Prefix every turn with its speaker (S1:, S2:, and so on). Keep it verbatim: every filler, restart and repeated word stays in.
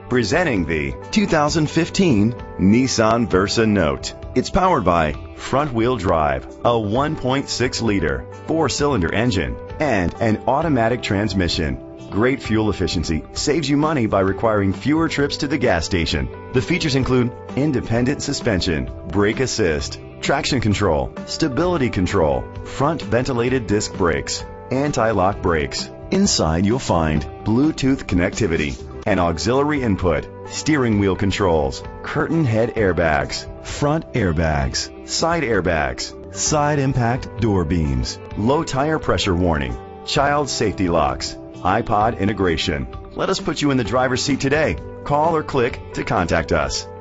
S1: Presenting the two thousand fifteen Nissan Versa Note. It's powered by front-wheel drive, a one point six liter four-cylinder engine, and an automatic transmission. Great fuel efficiency saves you money by requiring fewer trips to the gas station. The features include independent suspension, brake assist, traction control, stability control, front ventilated disc brakes, anti-lock brakes. Inside you'll find Bluetooth connectivity, an auxiliary input, steering wheel controls, curtain head airbags, front airbags, side airbags, side impact door beams, low tire pressure warning, child safety locks, iPod integration. Let us put you in the driver's seat today. Call or click to contact us.